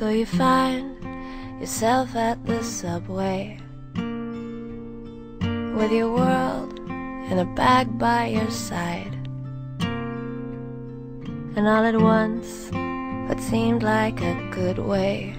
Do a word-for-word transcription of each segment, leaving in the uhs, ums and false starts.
So you find yourself at the subway with your world in a bag by your side, and all at once what seemed like a good way,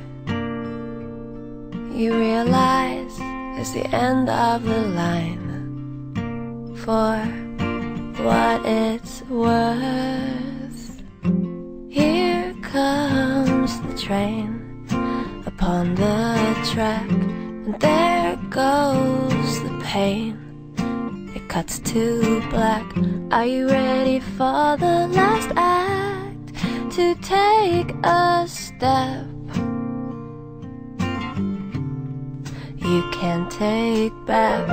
you realize it's the end of the line. For what it's worth, here comes the train upon the track, and there goes the pain. It cuts to black. Are you ready for the last act? To take a step you can't take back.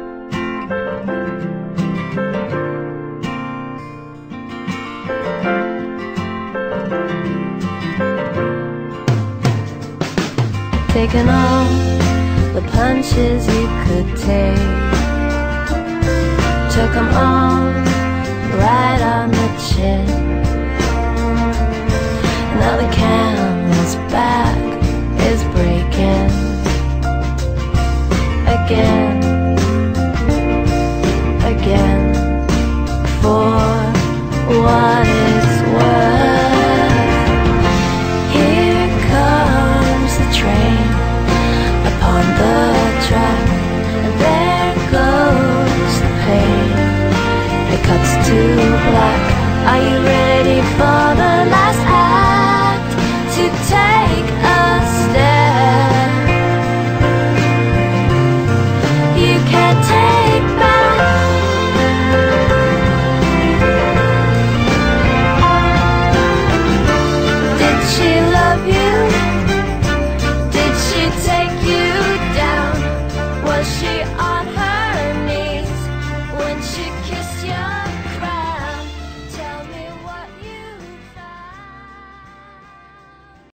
Taking all the punches you could take, took them all right on the chin. Now the camel's back is breaking again, again. For what it's worth, here comes the train upon the track, and there goes the pain. It cuts to black. Are you ready for the last act? To take a step you can't take back. Did she love you? Did she take you down? Was she on her knees when she kissed